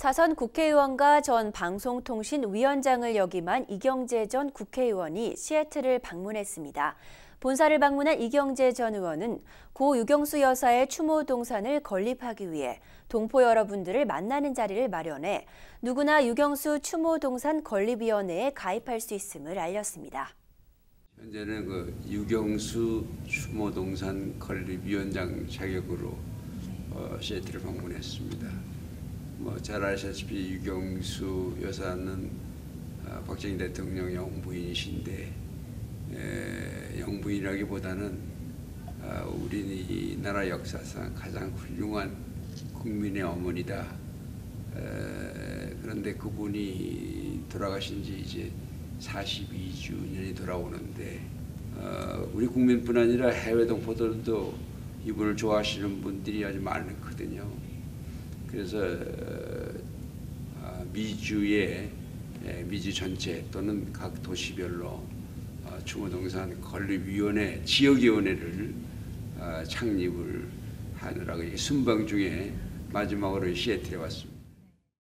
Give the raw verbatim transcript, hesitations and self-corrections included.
사선 국회의원과 전 방송통신위원장을 역임한 이경재 전 국회의원이 시애틀을 방문했습니다. 본사를 방문한 이경재 전 의원은 고 유경수 여사의 추모 동산을 건립하기 위해 동포 여러분들을 만나는 자리를 마련해 누구나 유경수 추모 동산 건립위원회에 가입할 수 있음을 알렸습니다. 현재는 그 유경수 추모 동산 건립위원장 자격으로 어, 시애틀을 방문했습니다. 뭐 잘 아시다시피 유경수 여사는 어, 박정희 대통령 영부인이신데 에, 영부인이라기보다는 어, 우리나라 역사상 가장 훌륭한 국민의 어머니다. 에, 그런데 그분이 돌아가신 지 이제 사십이 주년이 돌아오는데 어, 우리 국민뿐 아니라 해외 동포들도 이분을 좋아하시는 분들이 아주 많거든요. 그래서 어, 미주의 미주 전체 또는 각 도시별로 어, 추모동산 건립위원회, 지역위원회를 어, 창립을 하느라고 순방 중에 마지막으로 시애틀에 왔습니다.